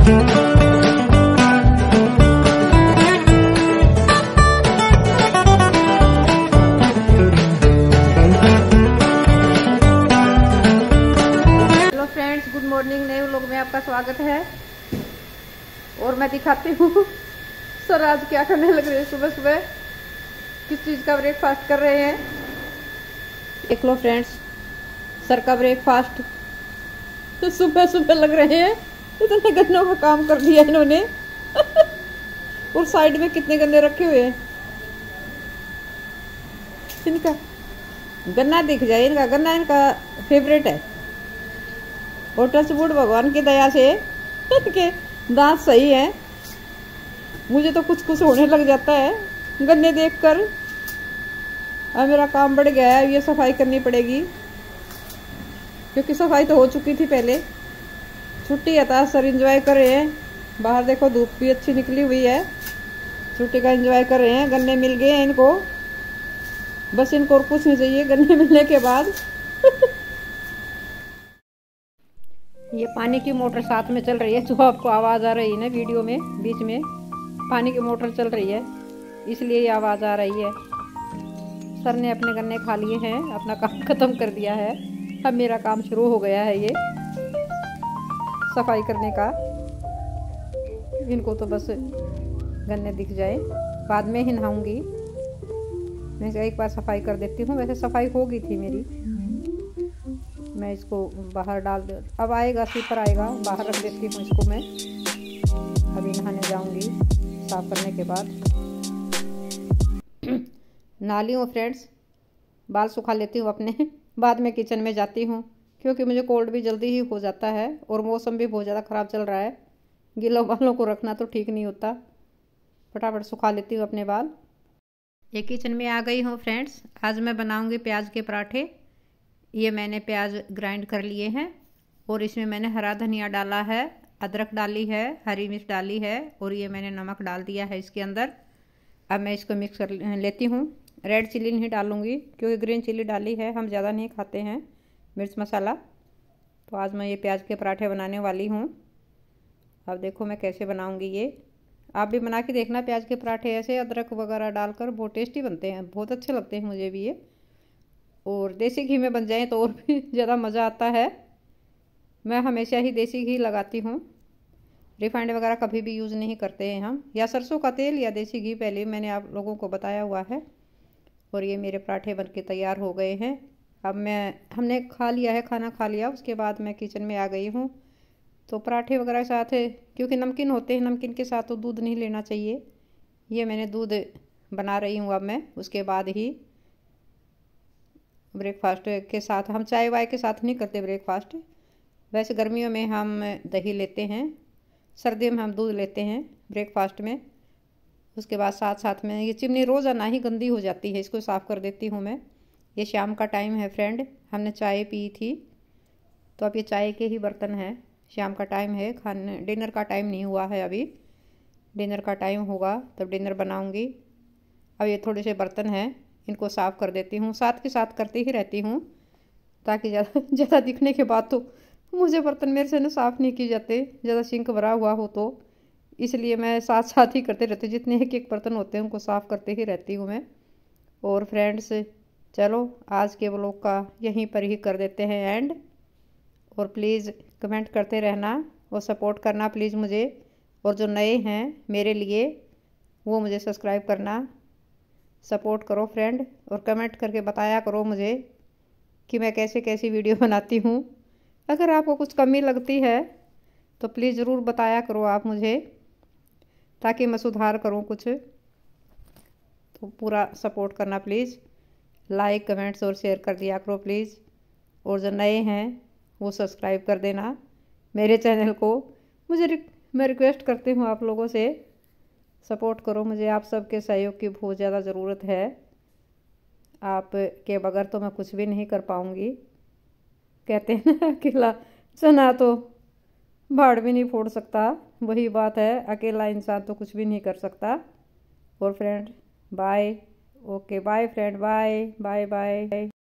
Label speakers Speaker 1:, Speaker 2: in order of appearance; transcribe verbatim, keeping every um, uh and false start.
Speaker 1: Good morning, नए vlog में आपका स्वागत है। और मैं दिखाती हूँ सर आज क्या करने लग रहे हैं। सुबह सुबह किस चीज़ का ब्रेकफास्ट कर रहे हैं देख लो फ्रेंड्स। सर का ब्रेकफास्ट तो सुबह सुबह लग रहे हैं। इतने गन्नों का काम कर दिया इन्होंने और साइड में कितने गन्ने रखे हुए हैं। इनका गन्ना दिख जाए, इनका गन्ना इनका फेवरेट है। और टचवुड भगवान की दया से के दांत सही है। मुझे तो कुछ कुछ होने लग जाता है गन्ने देखकर। अब मेरा काम बढ़ गया है, ये सफाई करनी पड़ेगी क्योंकि सफाई तो हो चुकी थी पहले। छुट्टी है था, सर एंजॉय कर रहे हैं। बाहर देखो धूप भी अच्छी निकली हुई है, छुट्टी का एंजॉय कर रहे हैं। गन्ने मिल गए हैं इनको, बस इनको और कुछ नहीं चाहिए गन्ने मिलने के बाद। ये पानी की मोटर साथ में चल रही है, जो आपको आवाज़ आ रही है ना वीडियो में, बीच में पानी की मोटर चल रही है इसलिए ये आवाज़ आ रही है। सर ने अपने गन्ने खा लिए हैं, अपना काम ख़त्म कर दिया है। अब मेरा काम शुरू हो गया है ये सफाई करने का। इनको तो बस गन्ने दिख जाए, बाद में ही नहाऊंगी। मैं एक बार सफाई कर देती हूँ। वैसे सफाई हो गई थी मेरी, मैं इसको बाहर डाल दे। अब आएगा स्वीपर आएगा, बाहर रख देती हूँ इसको। मैं अभी नहाने जाऊंगी साफ करने के बाद। नहा ली हूँ फ्रेंड्स, बाल सुखा लेती हूँ अपने, बाद में किचन में जाती हूँ क्योंकि मुझे कोल्ड भी जल्दी ही हो जाता है और मौसम भी बहुत ज़्यादा ख़राब चल रहा है। गीले बालों को रखना तो ठीक नहीं होता। फटाफट सुखा लेती हूँ अपने बाल। ये किचन में आ गई हूँ फ्रेंड्स। आज मैं बनाऊँगी प्याज के पराठे। ये मैंने प्याज ग्राइंड कर लिए हैं और इसमें मैंने हरा धनिया डाला है, अदरक डाली है, हरी मिर्च डाली है और ये मैंने नमक डाल दिया है इसके अंदर। अब मैं इसको मिक्स कर लेती हूँ। रेड चिल्ली नहीं डालूँगी क्योंकि ग्रीन चिल्ली डाली है, हम ज़्यादा नहीं खाते हैं मिर्च मसाला। तो आज मैं ये प्याज के पराठे बनाने वाली हूँ। अब देखो मैं कैसे बनाऊँगी ये। आप भी बना के देखना प्याज के पराठे, ऐसे अदरक वगैरह डालकर बहुत टेस्टी बनते हैं, बहुत अच्छे लगते हैं मुझे भी ये। और देसी घी में बन जाए तो और भी ज़्यादा मज़ा आता है। मैं हमेशा ही देसी घी लगाती हूँ, रिफाइंड वगैरह कभी भी यूज़ नहीं करते हैं हम, या सरसों का तेल या देसी घी, पहले मैंने आप लोगों को बताया हुआ है। और ये मेरे पराठे बनके तैयार हो गए हैं। अब मैं हमने खा लिया है, खाना खा लिया, उसके बाद मैं किचन में आ गई हूँ। तो पराठे वगैरह के साथ क्योंकि नमकीन होते हैं, नमकीन के साथ तो दूध नहीं लेना चाहिए। ये मैंने दूध बना रही हूँ अब मैं, उसके बाद ही ब्रेकफास्ट के साथ। हम चाय वाय के साथ नहीं करते ब्रेकफास्ट। वैसे गर्मियों में हम दही लेते हैं, सर्दियों में हम दूध लेते हैं ब्रेकफास्ट में। उसके बाद साथ साथ में ये चिमनी रोज़ाना ही गंदी हो जाती है, इसको साफ़ कर देती हूँ मैं। ये शाम का टाइम है फ्रेंड, हमने चाय पी थी तो अब ये चाय के ही बर्तन हैं। शाम का टाइम है, खाने डिनर का टाइम नहीं हुआ है अभी। डिनर का टाइम होगा तब डिनर बनाऊँगी। अब ये थोड़े से बर्तन हैं, इनको साफ़ कर देती हूँ। साथ के साथ करती ही रहती हूँ ताकि ज़्यादा ज़्यादा दिखने के बाद तो मुझे बर्तन मेरे से ना साफ़ नहीं किए जाते, ज़्यादा सिंक भरा हुआ हो तो, इसलिए मैं साथ साथ ही करते रहती हूँ। जितने एक एक बर्तन होते हैं उनको साफ़ करते ही रहती हूँ मैं। और फ्रेंड्स चलो आज के व्लॉग का यहीं पर ही कर देते हैं एंड। और प्लीज़ कमेंट करते रहना और सपोर्ट करना प्लीज़ मुझे। और जो नए हैं मेरे लिए वो मुझे सब्सक्राइब करना, सपोर्ट करो फ्रेंड। और कमेंट करके बताया करो मुझे कि मैं कैसे कैसी वीडियो बनाती हूँ। अगर आपको कुछ कमी लगती है तो प्लीज़ ज़रूर बताया करो आप मुझे, ताकि मैं सुधार करूँ कुछ। तो पूरा सपोर्ट करना प्लीज़, लाइक कमेंट्स और शेयर कर दिया करो प्लीज़। और जो नए हैं वो सब्सक्राइब कर देना मेरे चैनल को। मुझे रिक, मैं रिक्वेस्ट करती हूँ आप लोगों से, सपोर्ट करो मुझे। आप सबके सहयोग की बहुत ज़्यादा ज़रूरत है, आप के बगैर तो मैं कुछ भी नहीं कर पाऊँगी। कहते हैं ना अकेला चना तो भाड़ भी नहीं फोड़ सकता, वही बात है, अकेला इंसान तो कुछ भी नहीं कर सकता। और friend bye, okay bye friend, bye bye bye.